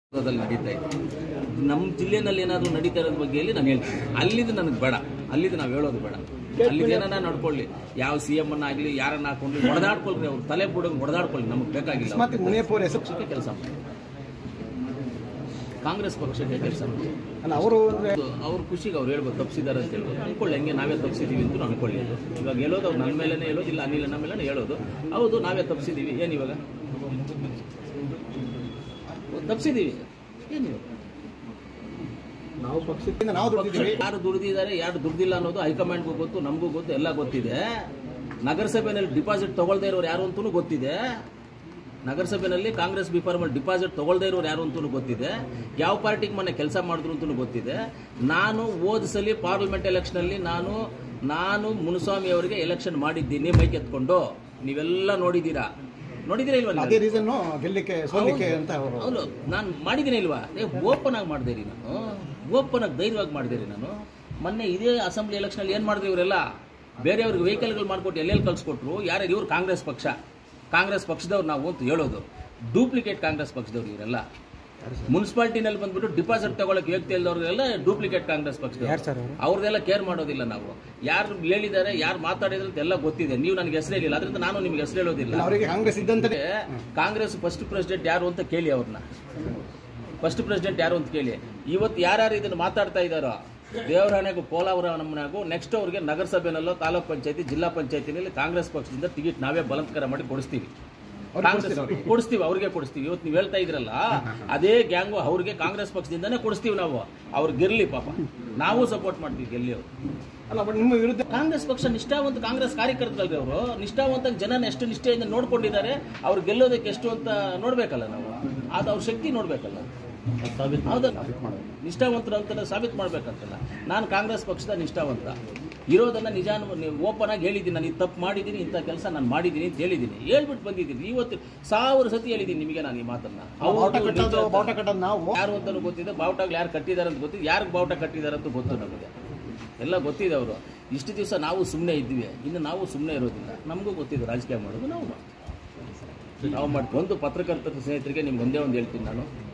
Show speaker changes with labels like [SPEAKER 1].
[SPEAKER 1] ನಡೀತಾ ಇದೆ. ನಮ್ಮ ಜಿಲ್ಲೆನಲ್ಲಿ ಏನಾದರೂ ನಡೀತಾ ಇರೋದ್ರ ಬಗ್ಗೆ ನಾನು ಹೇಳ್ತೀನಿ. ಅಲ್ಲಿದ್ದು ನನಗೆ ಬೇಡ, ಅಲ್ಲಿದ್ದು ನಾವು ಹೇಳೋದು ಬೇಡ. ಅಲ್ಲಿದ್ದು ಏನಾರ ನಡ್ಕೊಳ್ಳಿ, ಯಾವ CM ಅನ್ನಾಗಲಿ ಯಾರನ್ನ ಹಾಕೊಂಡು ಹೊಡೆದಾಡ್ಕೊಳ್ರಿ, ಅವ್ರು ತಲೆ ಬುಡಂಗೆ ಹೊಡೆದಾಡ್ಕೊಳ್ಳಿ, ನಮಗೆ ಬೇಕಾಗಿಲ್ಲ. ಪಕ್ಷಕ್ಕೆ ಕೆಲಸ ಮಾಡಿ, ಕಾಂಗ್ರೆಸ್ ಪಕ್ಷಕ್ಕೆ ಕೆಲಸ ಮಾಡಿ. ಅವ್ರ ಖುಷಿಗೆ ಅವ್ರು ಹೇಳ್ಬೋದು ತಪ್ಪಿಸಿದ್ದಾರೆ ಅಂತ ಹೇಳ್ಬೋದು. ಅನ್ಕೊಳ್ಳಿ, ಹಂಗೆ ನಾವೇ ತಪ್ಪಿಸಿದ್ದೀವಿ ಅಂತ ಅನ್ಕೊಳ್ಳಿ. ಇವಾಗ ಹೇಳೋದು ಅವ್ರು ನನ್ನ ಮೇಲೇ ಹೇಳೋದು, ಇಲ್ಲ ಅನಿಲನ ಮೇಲೆ ಹೇಳೋದು. ಹೌದು, ನಾವೇ ತಪ್ಪಿಸಿದ್ದೀವಿ. ಏನಿವಾಗ ತಪ್ಪಿಸಿದ್ದೀವಿ, ಏನಿವಾಗ
[SPEAKER 2] ನಾವು ಪಕ್ಷದಿಂದ
[SPEAKER 1] ಯಾರು ದುಡ್ದಿದ್ದಾರೆ ಯಾರು ದುಡ್ದಿಲ್ಲ ಅನ್ನೋದು ಹೈಕಮಾಂಡ್ಗೂ ಗೊತ್ತು, ನಮಗೂ ಗೊತ್ತು, ಎಲ್ಲ ಗೊತ್ತಿದೆ. ನಗರಸಭೆಯಲ್ಲಿ ಡಿಪಾಸಿಟ್ ತಗೊಳ್ದೇ ಇರೋರು ಯಾರು ಅಂತೂ ಗೊತ್ತಿದೆ. ನಗರಸಭೆಯಲ್ಲಿ ಕಾಂಗ್ರೆಸ್ ಬಿಫಾರ್ಮಲ್ಲಿ ಡಿಪಾಸಿಟ್ ತಗೊಳ್ದೇ ಇರೋರು ಯಾರು ಅಂತೂ ಗೊತ್ತಿದೆ. ಯಾವ ಪಾರ್ಟಿಗೆ ಮೊನ್ನೆ ಕೆಲಸ ಮಾಡಿದ್ರು ಅಂತೂ ಗೊತ್ತಿದೆ. ನಾನು ಹೋದ ಸಲ ಪಾರ್ಲಿಮೆಂಟ್ ಎಲೆಕ್ಷನಲ್ಲಿ ನಾನು ಮುನುಸ್ವಾಮಿ ಅವರಿಗೆ ಎಲೆಕ್ಷನ್ ಮಾಡಿದ್ದೀನಿ ಮೈಕ್ ಎತ್ಕೊಂಡು. ನೀವೆಲ್ಲ ನೋಡಿದ್ದೀರಾ ಇಲ್ವಾ?
[SPEAKER 2] ಅದೇ ರೀಸನ್ ಗೆಲ್ಲಿಕ್ಕೆ ಸೋಲಿಕ್ಕೆ ಅಂತ
[SPEAKER 1] ಹೌದು, ನಾನು ಮಾಡಿದ್ದೀನಿ ಇಲ್ವಾ? ಓಪನ್ ಆಗಿ ಮಾಡಿದೆ ರೀ, ನಾನು ಓಪನ್ ಆಗಿ ಧೈರ್ಯವಾಗಿ ಮಾಡಿದೆ ರೀ. ನಾನು ಮೊನ್ನೆ ಇದೇ ಅಸೆಂಬ್ಲಿ ಎಲೆಕ್ಷನಲ್ಲಿ ಏನು ಮಾಡಿದ್ರಿ ಇವರೆಲ್ಲ? ಬೇರೆಯವ್ರಿಗೆ ವೆಹಿಕಲ್ಗಳು ಮಾಡಿಕೊಟ್ಟು ಎಲ್ಲೆಲ್ಲಿ ಕಳಿಸ್ಕೊಟ್ರು. ಯಾರ್ಯಾರು? ಇವ್ರು ಕಾಂಗ್ರೆಸ್ ಪಕ್ಷದವ್ರು ನಾವು ಅಂತ ಹೇಳೋದು. ಡೂಪ್ಲಿಕೇಟ್ ಕಾಂಗ್ರೆಸ್ ಪಕ್ಷದವ್ರು ಇವರೆಲ್ಲ. ಮುನ್ಸಿಪಾಲಿಟಿನಲ್ಲಿ ಬಂದ್ಬಿಟ್ಟು ಡಿಪಾಸಿಟ್ ತಗೊಳಕ್ಕೆ ವ್ಯಕ್ತಿ ಇಲ್ಲದವ್ರಿಗೆಲ್ಲ ಡೂಪ್ಲಿಕೇಟ್ ಕಾಂಗ್ರೆಸ್ ಪಕ್ಷದವ್ರು. ಅವ್ರದ್ದೆಲ್ಲ ಕೇರ್ ಮಾಡೋದಿಲ್ಲ ನಾವು. ಯಾರು ಹೇಳಿದ್ದಾರೆ, ಯಾರು ಮಾತಾಡಿದ್ರೆ ಅಂತ ಎಲ್ಲ ಗೊತ್ತಿದೆ. ನೀವು ನನಗೆ ಹೆಸರು ಹೇಳಿಲ್ಲ, ಅದರಿಂದ ನಾನು ನಿಮ್ಗೆ ಹೆಸರು ಹೇಳೋದಿಲ್ಲ. ಕಾಂಗ್ರೆಸ್ ಫಸ್ಟ್ ಪ್ರೆಸಿಡೆಂಟ್ ಯಾರು ಅಂತ ಕೇಳಿ, ಅವ್ರನ್ನ ಫಸ್ಟ್ ಪ್ರೆಸಿಡೆಂಟ್ ಯಾರು ಅಂತ ಕೇಳಿ. ಇವತ್ತು ಯಾರ್ಯಾರು ಇದನ್ನು ಮಾತಾಡ್ತಾ ಇದ್ದಾರೋ, ದೇವರಾಣೆಗೂ ಪೋಲಾವರಮ್ಮನಾಗೂ ನೆಕ್ಸ್ಟ್ ಅವ್ರಿಗೆ ನಗರಸಭೆನಲ್ಲೋ ತಾಲೂಕ್ ಪಂಚಾಯತಿ ಜಿಲ್ಲಾ ಪಂಚಾಯತಿನಲ್ಲಿ ಕಾಂಗ್ರೆಸ್ ಪಕ್ಷದಿಂದ ಟಿಕೆಟ್ ನಾವೇ ಬಲಾತ್ಕಾರ ಮಾಡಿ ಕೊಡಿಸ್ತೀವಿ. ಅವ್ರಿಗೆ ಕೊಡಿಸ್ತೀವಿ. ಇವತ್ತು ನೀವು ಹೇಳ್ತಾ ಇದ್ರಲ್ಲ, ಅದೇ ಗ್ಯಾಂಗು ಅವ್ರಿಗೆ ಕಾಂಗ್ರೆಸ್ ಪಕ್ಷದಿಂದನೇ ಕೊಡಿಸ್ತೀವಿ ನಾವು. ಅವ್ರು ಗೆಲ್ಲಿ, ಪಾಪ ನಾವು ಸಪೋರ್ಟ್ ಮಾಡ್ತೀವಿ, ಗೆಲ್ಲಿ ಅವರು.
[SPEAKER 2] ನಿಮ್ಮ ವಿರುದ್ಧ
[SPEAKER 1] ಕಾಂಗ್ರೆಸ್ ಪಕ್ಷ ನಿಷ್ಠಾವಂತ ಕಾಂಗ್ರೆಸ್ ಕಾರ್ಯಕರ್ತರಲ್ರಿ ಅವರು. ನಿಷ್ಠಾವಂತ ಜನನ ಎಷ್ಟು ನಿಷ್ಠೆಯಿಂದ ನೋಡ್ಕೊಂಡಿದ್ದಾರೆ, ಅವ್ರು ಗೆಲ್ಲೋದಕ್ಕೆ ಎಷ್ಟು ಅಂತ ನೋಡ್ಬೇಕಲ್ಲ ನಾವು. ಅದು ಅವ್ರ ಶಕ್ತಿ ನೋಡ್ಬೇಕಲ್ಲ. ಹೌದಲ್ಲ, ನಿಷ್ಠಾವಂತರು ಅಂತ ಸಾಬೀತು ಮಾಡ್ಬೇಕಂತಲ್ಲ. ನಾನು ಕಾಂಗ್ರೆಸ್ ಪಕ್ಷದ ನಿಷ್ಠಾವಂತ ಇರೋದನ್ನ ನಿಜ ಓಪನ್ ಆಗಿ ಹೇಳಿದ್ದೀನಿ. ನಾನು ಇದು ತಪ್ಪು ಮಾಡಿದ್ದೀನಿ, ಇಂಥ ಕೆಲಸ ನಾನು ಮಾಡಿದ್ದೀನಿ ಅಂತ ಹೇಳಿದ್ದೀನಿ, ಹೇಳ್ಬಿಟ್ಟು ಬಂದಿದ್ದೀನಿ. ಇವತ್ತು 1000 ಸತಿ ಹೇಳಿದ್ದೀನಿ ನಿಮಗೆ ನಾನು ಈ ಮಾತನ್ನ. ಯಾರು ಅಂತಲೂ ಗೊತ್ತಿದೆ, ಬಾವುಟಗಳು ಯಾರು ಕಟ್ಟಿದ್ದಾರೆ ಅಂತ ಗೊತ್ತಿದೆ, ಯಾರಿಗೆ ಬಾವುಟ ಕಟ್ಟಿದ್ದಾರೆ ಅಂತ ಗೊತ್ತು ನಮಗೆ, ಎಲ್ಲ ಗೊತ್ತಿದೆ. ಅವರು ಇಷ್ಟು ದಿವಸ ನಾವು ಸುಮ್ಮನೆ ಇದ್ವಿ, ಇನ್ನು ನಾವು ಸುಮ್ಮನೆ ಇರೋದಿಲ್ಲ. ನಮಗೂ ಗೊತ್ತಿದೆ ರಾಜಕೀಯ ಮಾಡೋದು ನಾವು ಮಾಡಿ. ಒಂದು ಪತ್ರಕರ್ತರ ಸ್ನೇಹಿತರಿಗೆ ನಿಮ್ಗೆ ಒಂದೇ ಒಂದು ಹೇಳ್ತೀನಿ ನಾನು.